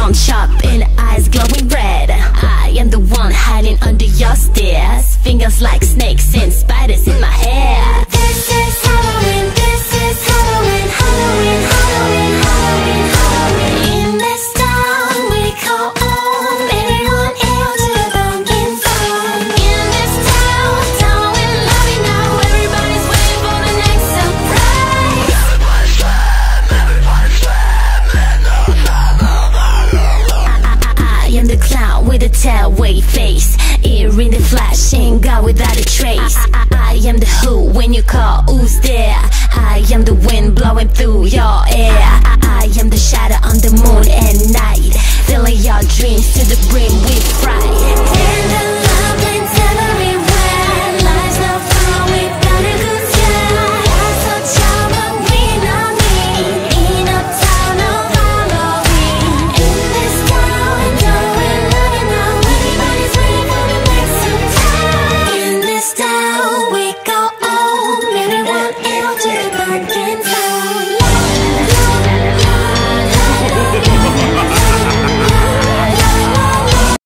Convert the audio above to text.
front sharp and eyes glowing red. I am the one hiding under your stairs, fingers like snakes and spiders in my hair. This is Halloween, this is Halloween, Halloween, Halloween, Halloween, Halloween. In this town we call on everyone else to a pumpkin fun. In this town we love you now. Everybody's waiting for the next surprise. I am the clown with a tailway face, ear in the flash and gone without a trace. I am the who when you call, who's there? I am the wind blowing through your hair. I am the shadow on the moon